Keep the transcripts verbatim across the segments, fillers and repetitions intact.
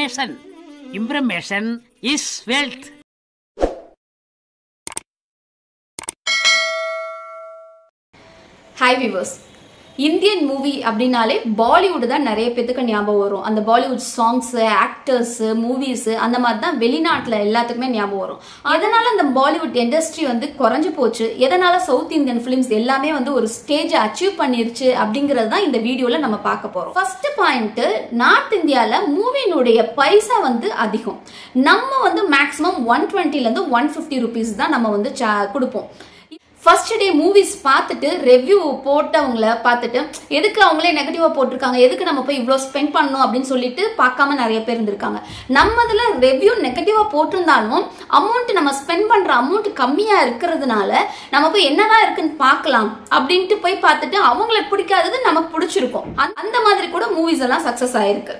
information. Information is wealth. Hi viewers. Indian movie அப்படினாலே Bollywood தான் நிறைய பேருக்கு ஞாபகம் வரும். அந்த Bollywood songs, actors, movies அந்த மாதிரி தான் வெளிநாட்டுல எல்லாத்துக்குமே ஞாபகம் வரும். அதனால அந்த Bollywood industry வந்து குறஞ்சு போச்சு. எதனால South Indian films எல்லாமே வந்து ஒரு ஸ்டேஜ் அச்சீவ் பண்ணிருச்சு அப்படிங்கறது தான் இந்த வீடியோல நம்ம பார்க்க போறோம். ஃபர்ஸ்ட் பாயிண்ட், நார்த் இந்தியால மூவினுடைய பைசா வந்து அதிகம். நம்ம வந்து மேக்ஸிமம் one twenty ல இருந்து one fifty rupees தான் நம்ம வந்து கொடுப்போம். ஃபர்ஸ்ட் டே மூவிஸ் பார்த்துட்டு ரிவ்யூ போட்டவங்கள பார்த்துட்டு எதுக்கு அவங்களே நெகட்டிவா போட்டிருக்காங்க, எதுக்கு நம்ம போய் இவ்வளோ ஸ்பெண்ட் பண்ணணும் அப்படின்னு சொல்லிட்டு பார்க்காம நிறைய பேர் இருந்திருக்காங்க. நம்ம இதுல ரிவ்யூ நெகட்டிவா போட்டிருந்தாலும் அமௌண்ட் நம்ம ஸ்பெண்ட் பண்ற அமௌண்ட் கம்மியா இருக்கிறதுனால நம்ம போய் என்னதான் இருக்குன்னு பார்க்கலாம் அப்படின்ட்டு போய் பார்த்துட்டு அவங்களுக்கு பிடிக்காதது நமக்கு பிடிச்சிருக்கும். அந்த மாதிரி கூட மூவிஸ் எல்லாம் சக்சஸ் ஆயிருக்கு.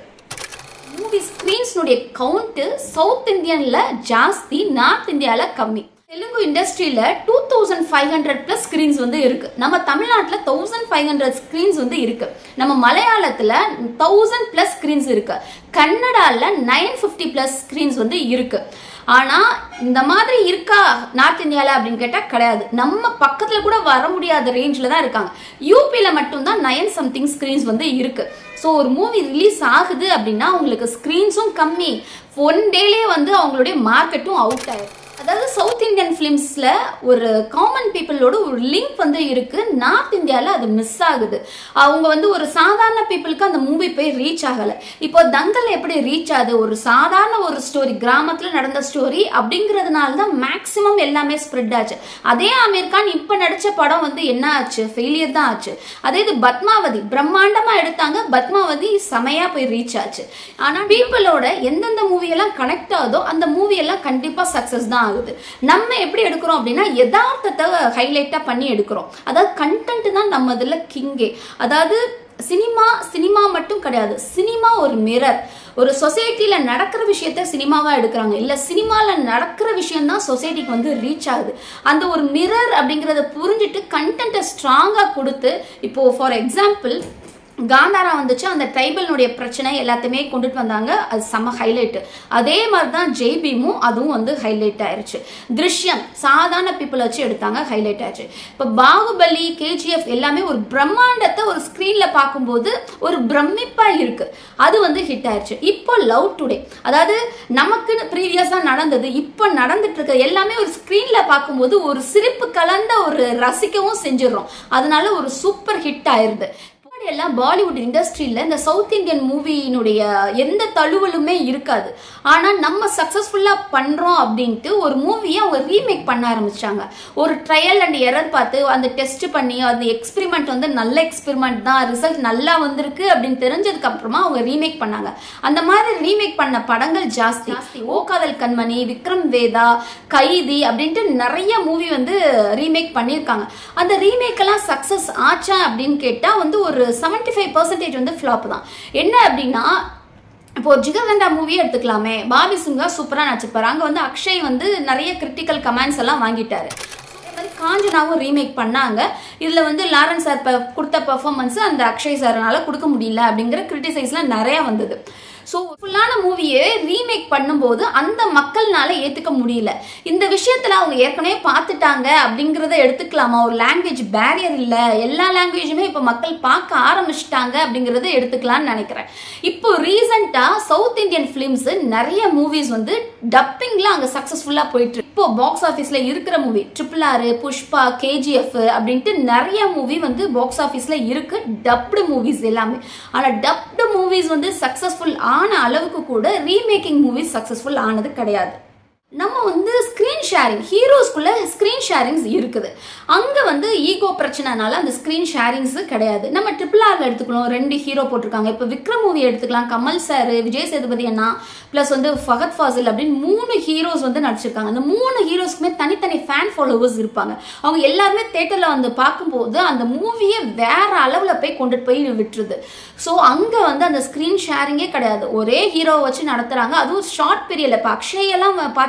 மூவி ஸ்கிரீன்ஸ்னுடைய கவுண்ட் சவுத் இந்தியன்ல ஜாஸ்தி, நார்த் இந்தியால கம்மி. தெலுங்கு இண்டஸ்ட்ரியில two thousand five hundred plus screens வந்து இருக்கு. நம்ம தமிழ்நாட்டுல one thousand five hundred screens வந்து இருக்கு. நம்ம மலையாளத்துல one thousand பிளஸ் ஸ்கிரீன்ஸ் இருக்கு. கன்னடால nine fifty பிளஸ் ஸ்கிரீன்ஸ் வந்து இருக்கு. ஆனா இந்த மாதிரி இருக்கா நார்த் இந்தியால அப்படின்னு கேட்டா கிடையாது. நம்ம பக்கத்துல கூட வர முடியாத ரேஞ்சில தான் இருக்காங்க. யூபில மட்டும் தான் நைன் சம்திங் ஸ்கிரீன்ஸ் வந்து இருக்கு. ஸோ ஒரு மூவி ரிலீஸ் ஆகுது அப்படின்னா அவங்களுக்கு ஸ்கிரீன்ஸும் கம்மி, ஒன் டேலேயே வந்து அவங்களுடைய மார்க்கெட்டும் அவுட் ஆயிடும். அதாவது சவுத் இந்தியன் பிலிம்ஸ்ல ஒரு காமன் பீப்புளோட ஒரு லிங்க் வந்து இருக்கு. நார்த் இந்தியால அது மிஸ் ஆகுது. அவங்க வந்து ஒரு சாதாரண பீப்புளுக்கு அந்த மூவி போய் ரீச் ஆகல. இப்போ தங்கல் எப்படி ரீச் ஆகுது, ஒரு சாதாரண ஒரு ஸ்டோரி, கிராமத்துல நடந்த ஸ்டோரி அப்படிங்கறதுனால தான் மேக்சிமம் எல்லாமே ஸ்ப்ரெட் ஆச்சு. அதே ஆமீர் கான் இப்ப நடிச்ச படம் வந்து என்ன ஆச்சு, ஃபெயிலியர் தான் ஆச்சு. அதே இது பத்மாவதி பிரம்மாண்டமா எடுத்தாங்க, பத்மாவதி செமையா போய் ரீச் ஆச்சு. ஆனா பீப்புளோட எந்தெந்த மூவி எல்லாம் கனெக்ட் ஆகுதோ அந்த மூவி எல்லாம் கண்டிப்பா சக்சஸ் தான் ஆகுது. நம்ம எப்படி எடுக்கிறோம் அப்படின்னா யதார்த்தத்தை ஹைலைட்டா பண்ணி எடுக்கிறோம். அதாவது கண்டென்ட் தான் நம்ம இதுல கிங்கே. அதாவது சினிமா சினிமா மட்டும் கிடையாது, சினிமா ஒரு மிரர். ஒரு சொசைட்டில நடக்கிற விஷயத்த சினிமாவா எடுக்கிறாங்க, இல்ல சினிமால நடக்கிற விஷயம் தான் சொசைட்டிக்கு வந்து ரீச் ஆகுது. அந்த ஒரு மிரர் அப்படிங்கறத புரிஞ்சுட்டு கண்டென்ட்டை ஸ்ட்ராங்கா கொடுத்து, இப்போ ஃபார் எக்ஸாம்பிள் காந்தாரா வந்துச்சு, அந்த ட்ரைபல்னுடைய பிரச்சனை எல்லாத்தையுமே கொண்டுட்டு வந்தாங்க, அது செம்ம ஹைலைட். அதே மாதிரி தான் ஜெய் பீமும் அதுவும் வந்து ஹைலைட் ஆயிருச்சு. திருஷ்யம் சாதாரண பீப்புள் வச்சு எடுத்தாங்க, ஹைலைட் ஆயிடுச்சு. இப்போ பாகுபலி, கேஜிஎஃப் எல்லாமே ஒரு பிரம்மாண்டத்தை ஒரு ஸ்கிரீன்ல பார்க்கும்போது ஒரு பிரமிப்பா இருக்கு, அது வந்து ஹிட் ஆயிடுச்சு. இப்போ லவ் டுடே, அதாவது நமக்கு ப்ரீவியஸா நடந்தது இப்போ நடந்துட்டு இருக்க எல்லாமே ஒரு ஸ்கிரீன்ல பார்க்கும்போது ஒரு சிரிப்பு கலந்த ஒரு ரசிக்கவும் செஞ்சிடறோம். அதனால ஒரு சூப்பர் ஹிட் ஆயிருது. எல்லாம் பாலிவுட் இண்டஸ்ட்ரியில இந்த சவுத் இந்தியன் மூவியினுடைய எந்த தழுவலுமே இருக்காது. ஆனா நம்ம சக்சஸ்ஃபுல்லா பண்றோம் அப்படின்ட்டு ஒரு மூவியை அவங்க ரீமேக் பண்ண ஆரம்பிச்சாங்க. ஒரு ட்ரையல் அண்ட் எரர் பார்த்து அந்த டெஸ்ட் பண்ணி அந்த எக்ஸ்பெரிமெண்ட் வந்து நல்ல எக்ஸ்பெரிமெண்ட் தான், ரிசல்ட் நல்லா வந்திருக்கு அப்படின்னு தெரிஞ்சதுக்கு அப்புறமா அவங்க ரீமேக் பண்ணாங்க. அந்த மாதிரி ரீமேக் பண்ண படங்கள் ஜாஸ்தி. ஓ காதல் கண்மணி, விக்ரம் வேதா, கைதி அப்படின்ட்டு நிறைய மூவி வந்து ரீமேக் பண்ணியிருக்காங்க. அந்த ரீமேக் எல்லாம் சக்சஸ் ஆச்சா அப்படின்னு கேட்டா வந்து ஒரு seventy five percent வந்து ஃப்ளாப் தான். என்ன அப்படின்னா இப்போ ஜிகர்நாட் மூவியே எடுத்துக்கலாமே, பாபி சிங்கா சூப்பரா நடிச்சிருப்பாரு. அங்க வந்து அக்ஷய் வந்து நிறைய கிரிட்டிக்கல் கமெண்ட்ஸ் எல்லாம் வாங்கிட்டாரு. காஞ்சனாவும் ரீமேக் பண்ணாங்க. இதுல வந்து லாரன்ஸ் சார் கொடுத்த பெர்ஃபார்மன்ஸ் அந்த அக்ஷய் சார்னால கொடுக்க முடியல அப்படிங்கிற கிரிட்டிசைஸ்லாம் நிறைய வந்தது. ஸோ ஃபுல்லான மூவியை ரீமேக் பண்ணும்போது அந்த மக்கள்னால ஏற்றுக்க முடியல. இந்த விஷயத்துல அவங்க ஏற்கனவே பார்த்துட்டாங்க அப்படிங்கிறத எடுத்துக்கலாமா, ஒரு லாங்குவேஜ் பேரியர் இல்லை, எல்லா லாங்குவேஜுமே இப்போ மக்கள் பார்க்க ஆரம்பிச்சிட்டாங்க அப்படிங்கிறத எடுத்துக்கலாம்னு நினைக்கிறேன். இப்போ ரீசெண்டா சவுத் இந்தியன் பிலிம்ஸ் நிறைய மூவிஸ் வந்து டப்பிங்ல அங்கே சக்சஸ்ஃபுல்லா போயிட்டு இருக்கு. இப்போ பாக்ஸ் ஆஃபீஸ்ல இருக்கிற movie triple R, Pushpa, KGF அப்படின்ட்டு நிறைய மூவி வந்து பாக்ஸ் ஆஃபீஸ்ல இருக்கு, டப்டு மூவிஸ் எல்லாமே. ஆனா டப்டு மூவிஸ் வந்து சக்சஸ்ஃபுல் ஆன அளவுக்கு கூட ரீமேக்கிங் மூவிஸ் சக்சஸ்ஃபுல் ஆனது கிடையாது. நம்ம வந்து ஸ்கிரீன் ஷேரிங், ஹீரோஸ்குள்ள ஸ்கிரீன் ஷேரிங்ஸ் இருக்குது. அங்க வந்து ஈகோ பிரச்சனைனால அந்த ஸ்கிரீன் ஷேரிங்ஸ் கிடையாது. நம்ம ட்ரிபிள் ஆர்ல எடுத்துக்கலாம், ரெண்டு ஹீரோ போட்டிருக்காங்க. இப்போ விக்ரம் மூவி எடுத்துக்கலாம், கமல் சார், விஜய் சேதுபதி அண்ணா பிளஸ் வந்து ஃபகத் ஃபாசில் அப்படின்னு மூணு ஹீரோஸ் வந்து நடிச்சிருக்காங்க. அந்த மூணு ஹீரோஸ்க்குமே தனித்தனி ஃபேன் ஃபாலோவர்ஸ் இருப்பாங்க. அவங்க எல்லாருமே தியேட்டர்ல வந்து பார்க்கும்போது அந்த மூவியை வேற அளவுல போய் கொண்டுட்டு போய் விட்டுருது. ஸோ அங்க வந்து அந்த ஸ்கிரீன் ஷேரிங்கே கிடையாது, ஒரே ஹீரோவை வச்சு நடத்துறாங்க. அதுவும் ஷார்ட் பீரியட்ல. இப்போ அக்ஷய் எல்லாம் பார்த்து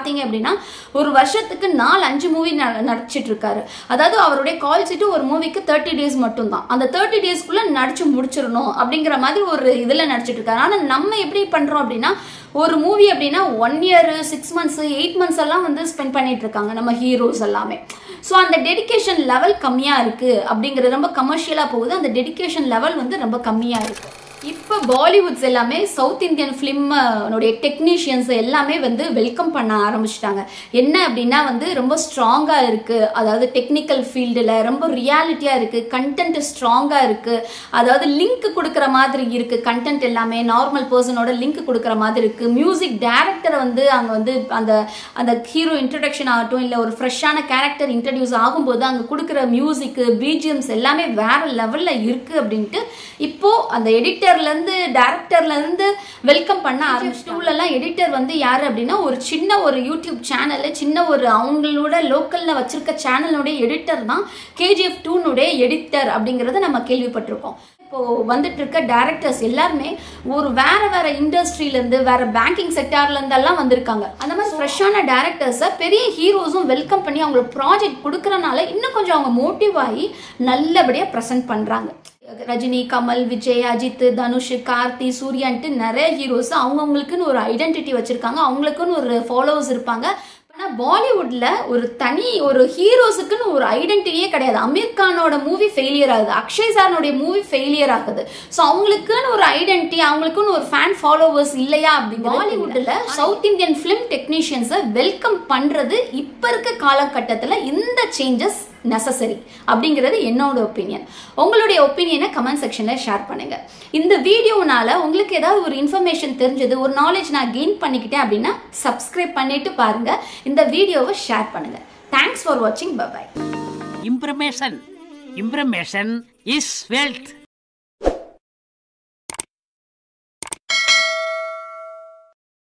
பாத்தீங்க அப்படின்னா ஒரு வருஷத்துக்கு நாலு அஞ்சு மூவி நடிச்சிட்டு இருக்காரு. அதாவது அவருடைய கால் சீட்டு ஒரு மூவிக்கு தேர்ட்டி டேஸ் மட்டும் தான். அந்த தேர்ட்டி டேஸ்க்குள்ள நடிச்சு முடிச்சிடணும் அப்படிங்கிற மாதிரி ஒரு இதுல நடிச்சிட்டு இருக்காரு. ஆனா நம்ம எப்படி பண்றோம் அப்படின்னா ஒரு மூவி அப்படின்னா one year six months eight months எல்லாம் வந்து ஸ்பெண்ட் பண்ணிட்டு இருக்காங்க நம்ம ஹீரோஸ் எல்லாமே. ஸோ அந்த டெடிகேஷன் லெவல் கம்மியா இருக்கு அப்படிங்கிறது, ரொம்ப கமர்ஷியலா போகுது, அந்த டெடிகேஷன் லெவல் வந்து ரொம்ப கம்மியா இருக்கு. இப்போ பாலிவுட்ஸ் எல்லாமே சவுத் இந்தியன் ஃபிலிம்னுடைய டெக்னீஷியன்ஸ் எல்லாமே வந்து வெல்கம் பண்ண ஆரம்பிச்சிட்டாங்க. என்ன அப்படின்னா வந்து ரொம்ப ஸ்ட்ராங்கா இருக்கு, அதாவது டெக்னிக்கல் ஃபீல்டில் ரொம்ப ரியாலிட்டியா இருக்கு, கண்டென்ட் ஸ்ட்ராங்கா இருக்கு, அதாவது லிங்க் கொடுக்குற மாதிரி இருக்கு, கண்டென்ட் எல்லாமே நார்மல் பர்சனோட லிங்க் கொடுக்குற மாதிரி இருக்கு. மியூசிக் டைரக்டரை வந்து அங்கே வந்து அந்த அந்த ஹீரோ இன்ட்ரடக்ஷன் ஆகட்டும், இல்லை ஒரு ஃப்ரெஷ்ஷான கேரக்டர் இன்ட்ரடியூஸ் ஆகும்போது அங்கே கொடுக்குற மியூசிக்கு பிஜிஎம்ஸ் எல்லாமே வேற லெவல்ல இருக்கு அப்படின்ட்டு இப்போ அந்த எடிட்டர் இருந்து டைரக்டர்ல இருந்து வெல்கம் பண்ண ஆரம்பிச்சிட்டாங்க. எடிட்டர் வந்து யாரு அப்படின்னா ஒரு சின்ன ஒரு யூடியூப் சேனல், சின்ன ஒரு அவங்களோட லோக்கல்ல வச்சிருக்க சேனலோட எடிட்டர் தான் கேஜிஎஃப் டூனுடைய எடிட்டர் அப்படிங்கறத நம்ம கேள்விப்பட்டிருக்கோம். இப்போ வந்துட்டு இருக்க டைரக்டர்ஸ் எல்லாருமே ஒரு வேற வேற இண்டஸ்ட்ரியில இருந்து வேற பேங்கிங் செக்டார்ல இருந்து எல்லாம் வந்திருக்காங்க. அந்த மாதிரி ஃப்ரெஷ்ஷான டைரக்டர்ஸை பெரிய ஹீரோஸும் வெல்கம் பண்ணி அவங்களுக்கு ப்ராஜெக்ட் கொடுக்கறனால இன்னும் கொஞ்சம் அவங்க மோட்டிவ் ஆகி நல்லபடியா ப்ரெசென்ட் பண்றாங்க. ரஜினி, கமல், விஜய், அஜித், தனுஷ், கார்த்தி, சூர்யான்ட்டு நிறைய ஹீரோஸ் அவங்கவுங்களுக்குன்னு ஒரு ஐடென்டிட்டி வச்சிருக்காங்க, அவங்களுக்குன்னு ஒரு ஃபாலோவர்ஸ் இருப்பாங்க. ஆனால் பாலிவுட்ல ஒரு தனி ஒரு ஹீரோஸுக்குன்னு ஒரு ஐடென்டிட்டியே கிடையாது. அமீர் கானோட மூவி ஃபெயிலியர் ஆகுது, அக்ஷய் சாரனுடைய மூவி ஃபெயிலியர் ஆகுது. ஸோ அவங்களுக்குன்னு ஒரு ஐடென்டிட்டி, அவங்களுக்குன்னு ஒரு ஃபேன் ஃபாலோவர்ஸ் இல்லையா அப்படி பாலிவுட்ல சவுத் இந்தியன் ஃபிலிம் டெக்னீஷியன்ஸை வெல்கம் பண்றது இப்ப இருக்க காலகட்டத்தில் இந்த சேஞ்சஸ் நெசசரி அப்படிங்கிறது என்னோட ஒப்பீனியன். உங்களுடைய ஒப்பீனியனை கமெண்ட் செக்ஷன்ல ஷேர் பண்ணுங்க. இந்த வீடியோனால உங்களுக்கு ஏதாவது ஒரு இன்ஃபர்மேஷன் தெரிஞ்சது, ஒரு நாலேஜ் நான் கெயின் பண்ணிக்கிட்டேன் அப்படின்னா சப்ஸ்கிரைப் பண்ணிட்டு பாருங்க, இந்த வீடியோவை ஷேர் பண்ணுங்க. தேங்க்ஸ் ஃபார் வாட்சிங். Bye bye. Information. Information is wealth.